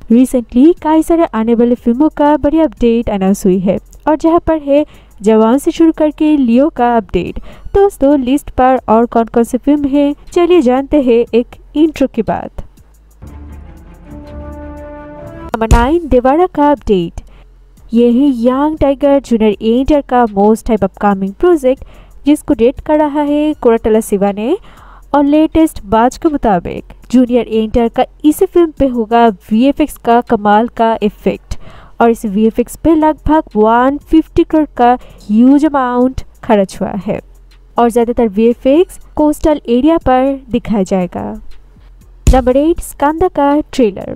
Recently कई सारे आने वाले फिल्मों का बड़ी अपडेट अनाउंस हुई है और जहां पर है जवान से शुरू करके लियो का अपडेट। दोस्तों लिस्ट पर और कौन कौन सी फिल्म है, चलिए जानते हैं एक इंट्रो के बाद। नंबर 9 देवारा का अपडेट। ये है यंग टाइगर जूनियर एंटर का मोस्ट टाइप अपकमिंग प्रोजेक्ट जिसको डेट कर रहा है कोराटला शिवा ने। और लेटेस्ट बाज के मुताबिक जूनियर एंटर का इस फिल्म पे होगा वीएफएक्स का कमाल का इफेक्ट और इस वीएफएक्स पे लगभग 150 करोड़ का ह्यूज अमाउंट खर्च हुआ है और ज़्यादातर वीएफएक्स कोस्टल एरिया पर दिखाया जाएगा। नंबर 8 स्कंदा का ट्रेलर।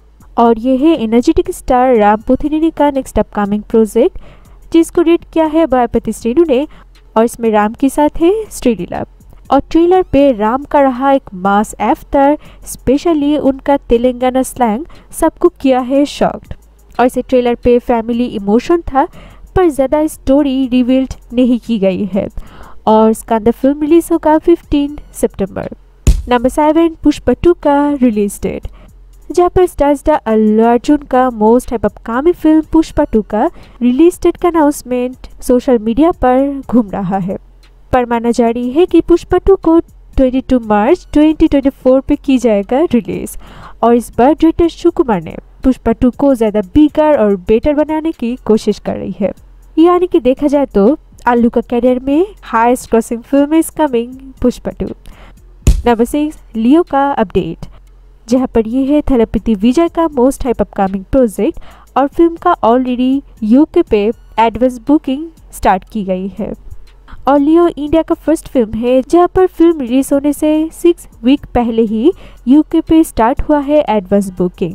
और ये है एनर्जेटिक स्टार राम पोथिनेनी का नेक्स्ट अपकमिंग प्रोजेक्ट जिसको रेट किया है बॉयपति श्रीनु ने और इसमें राम के साथ है श्रीलीला। और ट्रेलर पे राम का रहा एक मास एफ्टर, स्पेशली उनका तेलंगाना स्लैंग सबको किया है शॉक्ड। और इसे ट्रेलर पे फैमिली इमोशन था पर ज़्यादा स्टोरी रिवील्ड नहीं की गई है और स्कंदा फिल्म रिलीज होगा 15 सितंबर। नंबर 7 पुष्पा 2 का रिलीज डेट। जहाँ पर स्टार्स अल्लू अर्जुन का मोस्ट अपकमिंग फिल्म पुष्पा 2 का रिलीज डेट का अनाउंसमेंट सोशल मीडिया पर घूम रहा है। पर माना जा रही है कि पुष्पा 2 को 22 मार्च 2024 पे की जाएगा रिलीज और इस बार डायरेक्टर सुकुमार ने पुष्पा 2 को ज़्यादा बिगर और बेटर बनाने की कोशिश कर रही है। यानी कि देखा जाए तो अल्लू का करियर में highest grossing film is coming Pushpa 2। Number 6 Leo का अपडेट। जहाँ पर ये है थलपति विजय का मोस्ट अपकमिंग प्रोजेक्ट और फिल्म का ऑलरेडी यूके पे एडवांस बुकिंग स्टार्ट की गई है। और लियो इंडिया का फर्स्ट फिल्म है जहां पर फिल्म रिलीज होने से 6 वीक पहले ही यूके पे स्टार्ट हुआ है एडवांस बुकिंग।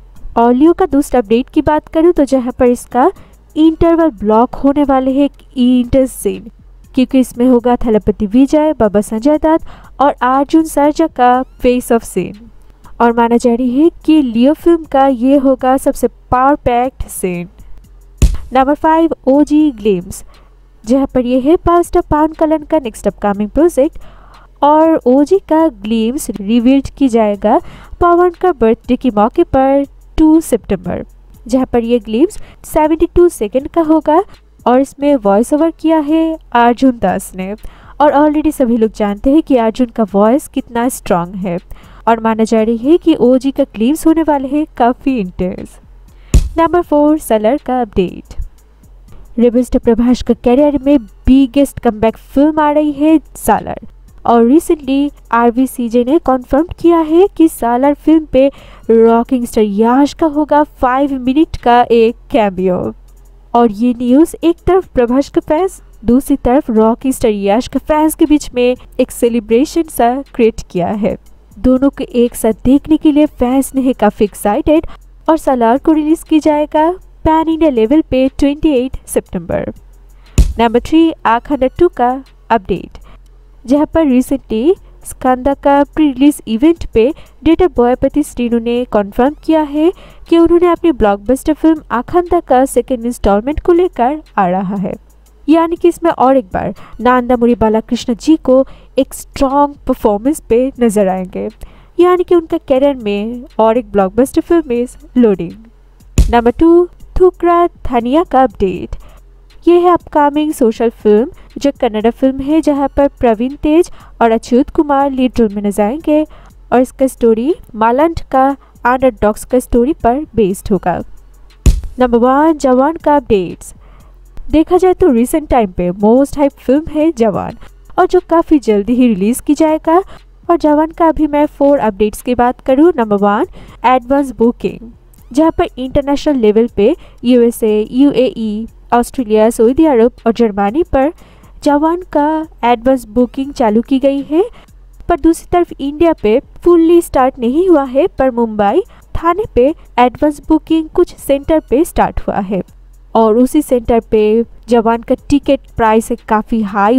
और लियो का दूसरा अपडेट की बात करूं तो जहां पर इसका इंटरवल ब्लॉक होने वाले है इंटरेस्ट सीन क्योंकि इसमें होगा थलपति विजय, बाबा संजय दत्त और अर्जुन सर्जा का फेस ऑफ सीन। और माना जा रही है कि लियो फिल्म का ये होगा सबसे पावर पैक्ड सीन। Number 5 OG glimpse. जहाँ पर ये है पास्टर पवन कल्याण का नेक्स्ट अपकमिंग प्रोजेक्ट और ओजी का ग्लिम्स रिवील्ड की जाएगा पवन का बर्थडे के मौके पर 2 सितंबर। जहाँ पर ये ग्लिम्स 72 सेकंड का होगा और इसमें वॉइस ओवर किया है अर्जुन दास ने। और ऑलरेडी सभी लोग जानते हैं कि अर्जुन का वॉइस कितना स्ट्रांग है और माना जा रही है कि ओजी का ग्लिम्स होने वाले हैं काफ़ी इंटेंस। नंबर 4 सलर का अपडेट। रेबल स्टार प्रभास का करियर में बिगेस्ट कमबैक फिल्म आ रही है सालार और रिसेंटली आरबीसीजे ने कॉन्फर्म किया है कि सालार फिल्म पे रॉकिंग स्टार यश का होगा 5 मिनट का एक कैमियो। और ये न्यूज़ एक तरफ प्रभास के फैंस, दूसरी तरफ रॉकिंग स्टार यश के फैंस के बीच में एक सेलिब्रेशन सा क्रिएट किया है। दोनों को एक साथ देखने के लिए फैंस ने काफ़ी एक्साइटेड और सालार को रिलीज की जाएगा पैन इंडिया लेवल पे 28 सितंबर। नंबर 3 आखंड 2 का अपडेट। जहां पर रिसेंटली स्कंदा का प्री रिलीज इवेंट पे डायरेक्टर बॉयपति श्रीनु ने कॉन्फर्म किया है कि उन्होंने अपनी ब्लॉकबस्टर फिल्म आखंदा का सेकेंड इंस्टॉलमेंट को लेकर आ रहा है। यानी कि इसमें और एक बार नंदामुरी बालाकृष्ण जी को एक स्ट्रॉन्ग परफॉर्मेंस पे नजर आएंगे। यानी कि उनका करियर में और एक blockbuster film is loading. Number 2 थुकरा थानिया का अपडेट। ये है अपकमिंग सोशल फिल्म जो कन्नड़ा फिल्म है जहां पर प्रवीण तेज और अच्युत कुमार लीड रोल में नजर आएंगे और इसका स्टोरी मालंड का अंडरडॉग्स का स्टोरी पर बेस्ड होगा। नंबर 1 जवान का अपडेट्स। देखा जाए तो रिसेंट टाइम पे मोस्ट हाइप फिल्म है जवान और जो काफ़ी जल्दी ही रिलीज की जाएगा। और जवान का अभी मैं 4 अपडेट्स की बात करूँ। Number 1 advance booking. जहाँ पर इंटरनेशनल लेवल पे यूएसए, यूएई, ऑस्ट्रेलिया, सऊदी अरब और जर्मनी पर जवान का एडवांस बुकिंग चालू की गई है। पर दूसरी तरफ इंडिया पे फुल्ली स्टार्ट नहीं हुआ है पर मुंबई, थाने पे एडवांस बुकिंग कुछ सेंटर पे स्टार्ट हुआ है और उसी सेंटर पे जवान का टिकट प्राइस है काफ़ी हाई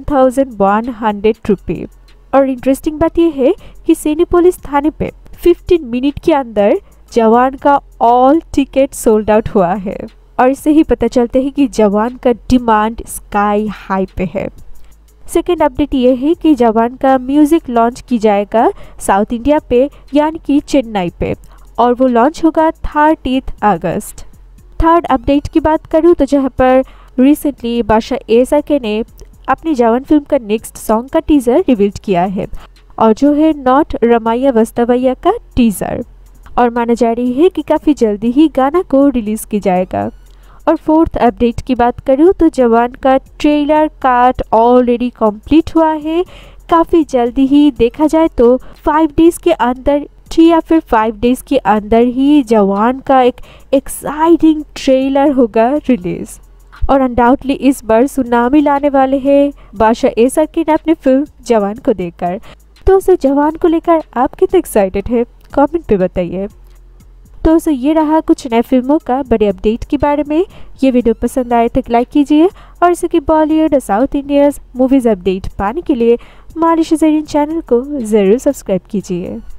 1100 रुपये। और इंटरेस्टिंग बात यह है कि सिनेपोलिस थाने पे 15 मिनट के अंदर जवान का ऑल टिकट सोल्ड आउट हुआ है और इससे ही पता चलता है कि जवान का डिमांड स्काई हाई पे है। सेकेंड अपडेट ये है कि जवान का म्यूजिक लॉन्च की जाएगा साउथ इंडिया पे यानी कि चेन्नई पे और वो लॉन्च होगा 30 अगस्त। थर्ड अपडेट की बात करूँ तो जहाँ पर रिसेंटली बादशाह एसआरके ने अपनी जवान फिल्म का नेक्स्ट सॉन्ग का टीज़र रिवील किया है और जो है नॉट रमाया वस्तवैया का टीज़र, और माना जा रही है कि काफ़ी जल्दी ही गाना को रिलीज़ किया जाएगा। और फोर्थ अपडेट की बात करूँ तो जवान का ट्रेलर काट ऑलरेडी कंप्लीट हुआ है। काफ़ी जल्दी ही देखा जाए तो 5 डेज़ के अंदर 3 या फिर 5 डेज़ के अंदर ही जवान का एक एक्साइटिंग ट्रेलर होगा रिलीज़। और अनडाउटली इस बार सुनामी लाने वाले हैं बादशाह एसआरके ने अपनी फिल्म जवान को देखकर। तो उसे जवान को लेकर आप कितने एक्साइटेड है कमेंट पे बताइए। तो ये रहा कुछ नए फिल्मों का बड़े अपडेट के बारे में। ये वीडियो पसंद आए तो लाइक कीजिए और इसी की बॉलीवुड और साउथ इंडियन मूवीज़ अपडेट पाने के लिए मालिश ज़रीन चैनल को ज़रूर सब्सक्राइब कीजिए।